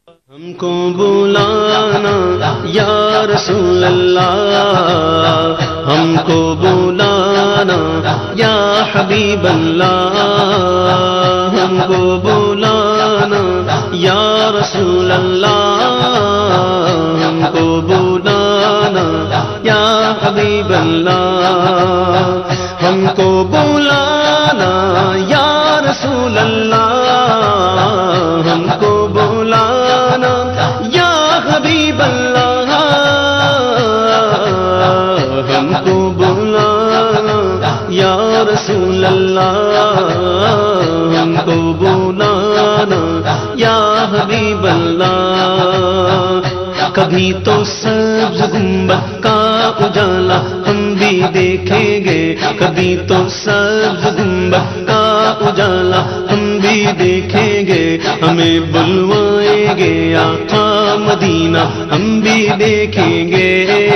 ہم کو بلانا یا رسول اللہ، ہم کو بلانا یا حبیب اللہ، ہم کو بلانا یا رسول اللہ، ہم کو بلانا یا حبیب اللہ، ہم کو بلانا یا رسول اللہ، ہم کو بلانا یا حبیب اللہ، ہم کو بلانا یا رسول اللہ، ہم کو بلانا یا حبیب اللہ۔ کبھی تو سبز گنبد کا اجالا ہم بھی دیکھیں گے، کبھی تو سبز گنبد کا اجالا ہم بھی دیکھیں گے، ہمیں بلوائیں گے آقا مدینہ ہم بھی دیکھیں گے،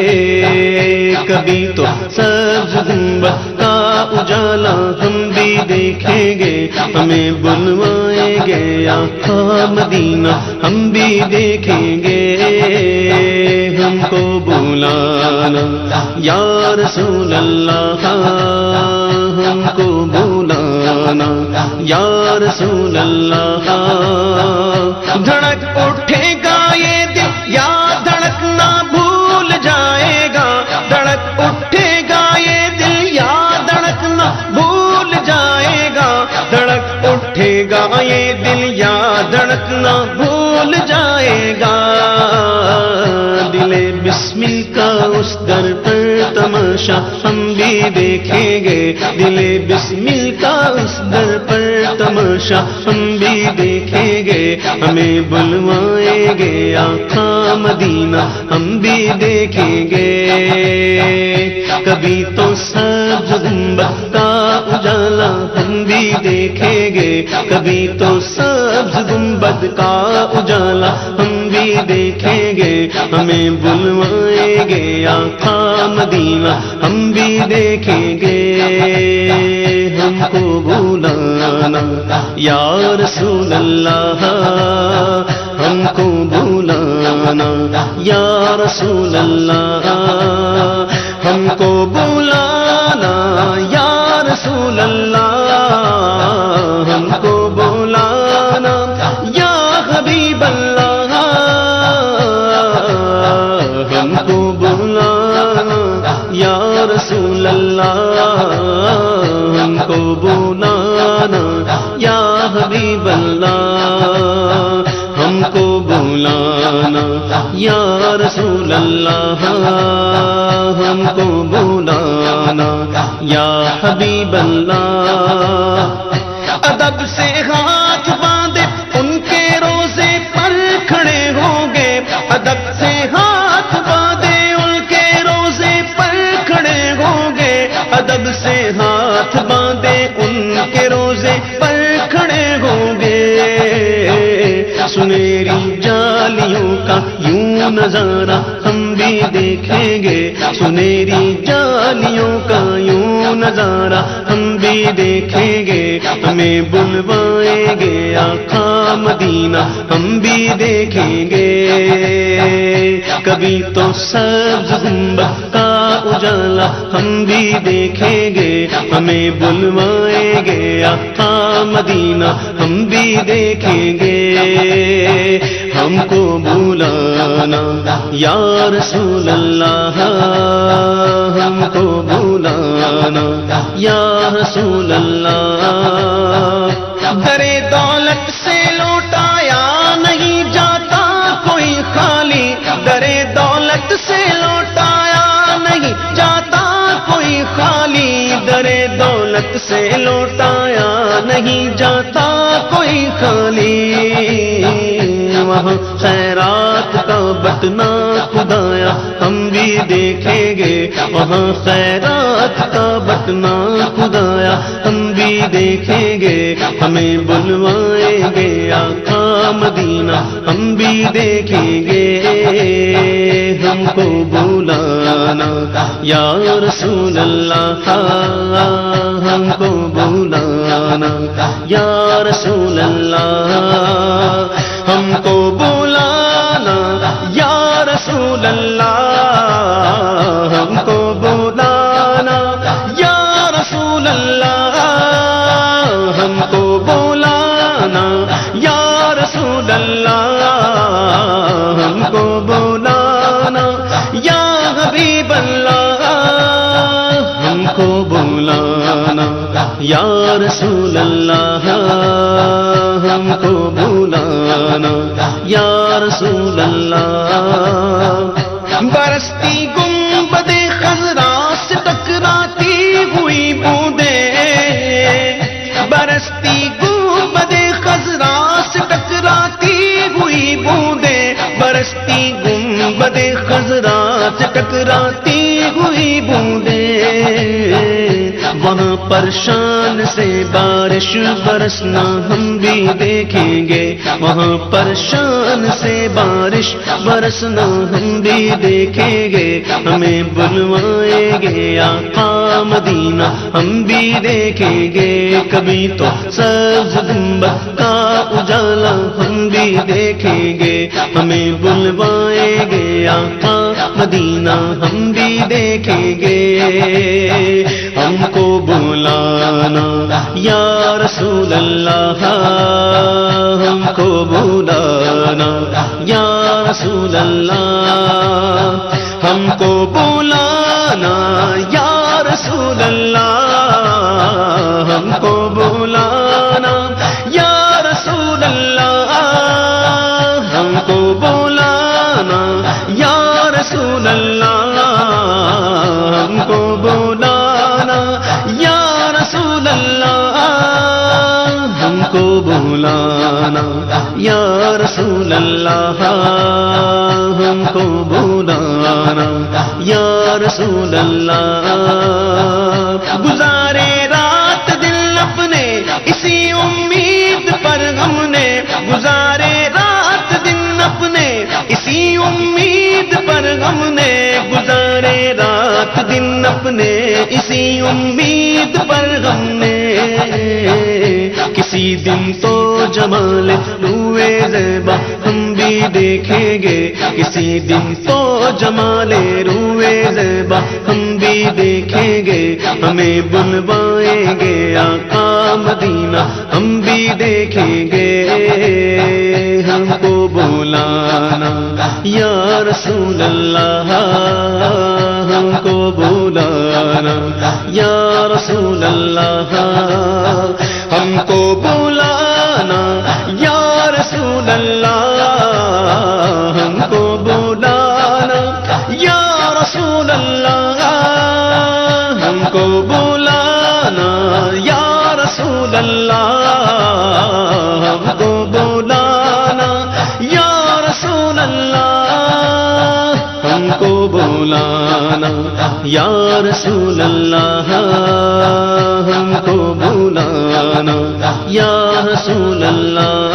کبھی تو سبز گنبد کا اجالا ہم بھی دیکھیں گے، ہمیں بلوائیں گے آقا مدینہ ہم بھی دیکھیں گے، ہم کو بلانا یا رسول اللہ، ہم کو بلانا یا رسول اللہ۔ دھڑک اٹھے گا یہ دل یا دھڑکنا بھول جائے گا، دھڑک اٹھے گا یہ دل یا دھڑکنا بھول جائے گا، دھڑک اٹھے گا یہ دل یا دھڑکنا بھول جائے گا، دل بسمل کا اس در پر تماشا ہم بھی دیکھیں گے، دل بسمل کا اس در پر تماشا ہم بھی دیکھیں گے، ہمیں بلوائیں گے آقا مدینہ ہم بھی دیکھیں گے، کبھی تو سبز گنبد کا اجالا ہم بھی دیکھیں گے، کبھی تو سبز گنبد کا اجالا ہم بھی دیکھیں گے، ہمیں بلوائیں گے آقا مدینہ ہم بھی دیکھیں گے، ہم کو بلانا یا رسول اللہ، ہم کو بلانا یا رسول اللہ، ہم کو بلانا یا رسول اللہ، ہم کو بلانا یا حبیب اللہ، ہم کو بلانا یا رسول اللہ، ہم کو بلانا یا حبیب اللہ، ہم کو بلانا یا رسول اللہ، ہم کو بلانا یا حبیب اللہ۔ ادب سے ہاتھ باندھے ان کے روزے پر کھڑے ہوں گے، ادب سے ہاتھ باندھے ان کے روزے پر کھڑے ہوں گے، ادب سے ہاتھ باندھے ان کے روزے پر کھڑے ہوں گے، سنہری جالیوں کا یوں نظارہ ہم بھی دیکھیں گے، سنہری جالیوں کا یوں نظارہ ہم بھی دیکھیں گے، ہمیں بلوائیں گے آقا مدینہ ہم بھی دیکھیں گے، کبھی تو سبز گنبد کا اجالا ہم بھی دیکھیں گے، ہمیں بلوائیں گے آقا مدینہ ہم بھی دیکھیں گے، ہم کو بلانا یا رسول اللہ، ہم کو بلانا یا رسول اللہ، درے دولت سے لوٹایا نہیں جاتا کوئی خالی، درے دولت سے لوٹایا نہیں جاتا کوئی خالی، درے دولت سے لوٹایا نہیں جاتا کوئی خالی، وہاں خیرات کا بٹنا خدایا ہم بھی دیکھیں گے، وہاں خیرات کا بٹنا خدایا ہم بھی دیکھیں گے، ہمیں بلوائیں گے آقا مدینہ ہم بھی دیکھیں گے، ہم کو بلانا یا رسول اللہ، ہم کو بلانا یا رسول اللہ، ہم کو بلانا یا رسول اللہ، ہم کو بلانا یا رسول اللہ، ہم کو بلانا یا رسول اللہ، ہم کو بلانا یا حبیب اللہ، ہم کو بلانا یا رسول اللہ، ہم کو بلانا یا رسول اللہ۔ برستی گنبد خضرا سے ٹکراتی ہوئی بوندیں، برستی گنبد خضرا سے ٹکراتی ہوئی بوندیں، برستی گنبد خضرا سے ٹکراتی ہوئی بوندیں، وہاں پر شان سے بارش برسنا ہم بھی دیکھیں گے، وہاں پر شان سے بارش برسنا ہم بھی دیکھیں گے، ہمیں بلوائیں گے آقا مدینہ ہم بھی دیکھیں گے، کبھی تو سبز گنبد کا اجالا ہم بھی دیکھیں گے، ہمیں بلوائیں گے آقا مدینہ ہم بھی دیکھیں گے، ہم کو بلانا یا رسول اللہ، ہم کو بلانا یا رسول اللہ، ہم کو بلانا یا رسول اللہ، ہم کو بلانا یا رسول اللہ، ہم کو بلانا یا رسول اللہ، ہم کو بلانا یا رسول اللہ، ہم کو بلانا یا رسول اللہ، ہم کو بلانا یا رسول اللہ۔ گزارے رات دل اپنے اسی امید پر ہم نے، گزارے رات دن اپنے اسی امید پر ہم نے، گزارے رات دن اپنے اسی امید پر ہم نے، کسی دن تو جمال روئے زیبا ہم بھی دیکھیں گے، کسی دن تو جمال روئے زیبا ہم بھی دیکھیں گے، ہمیں بلوائیں گے آقا مدینہ ہم بھی دیکھیں گے، ہم کو بلانا یا رسول اللہ، ہم کو بلانا یا رسول اللہ، ہم کو بلانا یا رسول اللہ، ہم کو بلانا یا رسول اللہ، ہم کو بلانا یا رسول اللہ، ہم کو بلانا یا رسول اللہ، ہم کو بلانا یا رسول اللہ، ہم کو بلانا یا رسول اللہ۔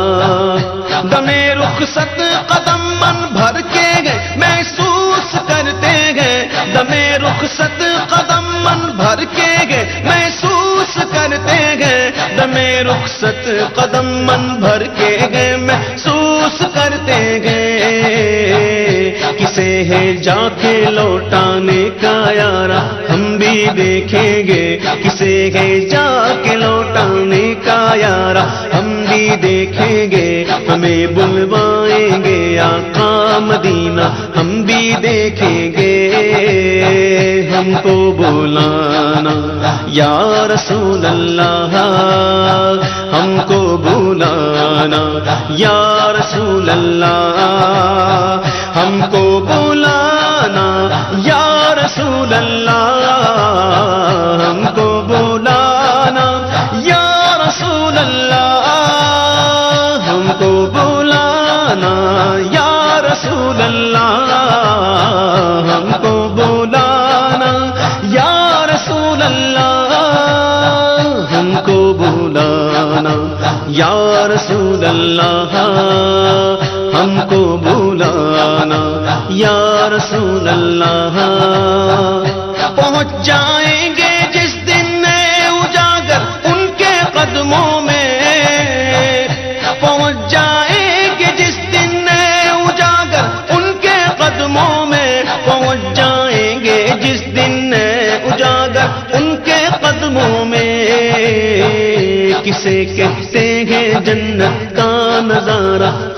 دمے رخصت قدم من بھر کے گئے محسوس کرتے گئے، دمے رخصت قدم من بھر کے گئے محسوس کرتے گئے، دمے رخصت قدم من بھر کے گئے محسوس کرتے گئے، کسے ہے جا کے لوٹانے کا یارا ہم بھی دیکھیں گے، کسے ہے جا کے لوٹانے کا یارا ہم بھی دیکھیں گے، ہمیں بلوائیں گے آقا مدینہ ہم بھی دیکھیں گے، ہم کو بلانا یا رسول اللہ، ہم کو بلانا یا رسول اللہ، ہم کو بلانا یا رسول اللہ، ہم کو بلانا یا رسول اللہ، ہم کو بلانا یا رسول اللہ، ہم کو بلانا یا رسول اللہ، ہم کو بلانا یا رسول اللہ، ہم کو بلانا یا رسول اللہ۔ پہنچ جائیں گے جس دن اجاگر ان کے قدموں میں، پہنچ جائیں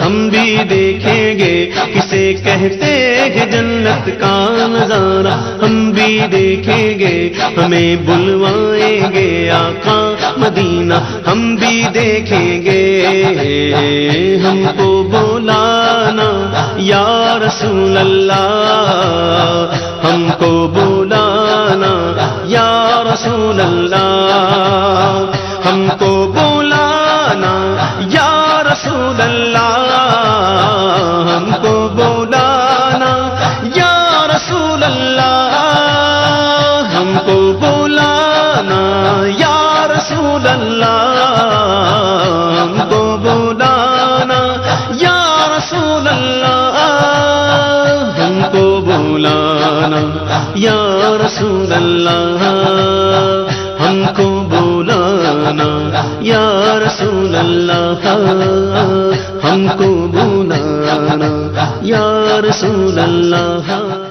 ہم بھی دیکھیں گے، کسے کہتے ہیں جنت کا نظارہ ہم بھی دیکھیں گے، ہمیں بلوائیں گے آقا مدینہ ہم بھی دیکھیں گے، ہم کو بلانا یا رسول اللہ، ہم کو بلانا یا رسول اللہ، ہم کو بلانا یا رسول اللہ، ہم کو بلانا یا رسول اللہ، ہم کو بلانا یا رسول اللہ، ہم کو بلانا یا رسول اللہ، ہم کو بلانا یا رسول اللہ، ہم کو بلانا یا رسول اللہ، ہم کو بلانا یا رسول اللہ۔